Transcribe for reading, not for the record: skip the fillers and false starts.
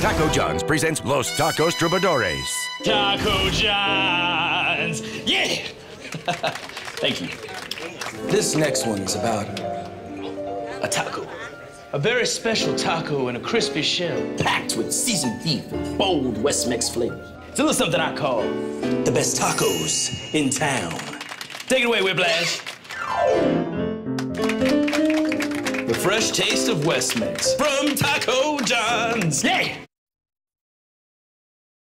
Taco John's presents Los Tacos Troubadours. Taco John's! Yeah! Thank you. This next one is about A taco. A very special taco in a crispy shell, packed with seasoned beef and bold West Mex flavors. It's a little something I call the best tacos in town. Take it away, Whiplash. The fresh taste of West Mex from Taco John's. Yeah!